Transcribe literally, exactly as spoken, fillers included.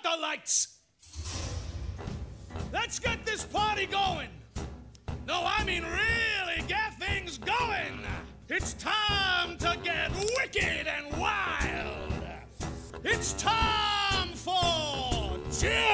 out the lights. Let's get this party going. No, I mean really get things going. It's time to get wicked and wild. It's time for Jill.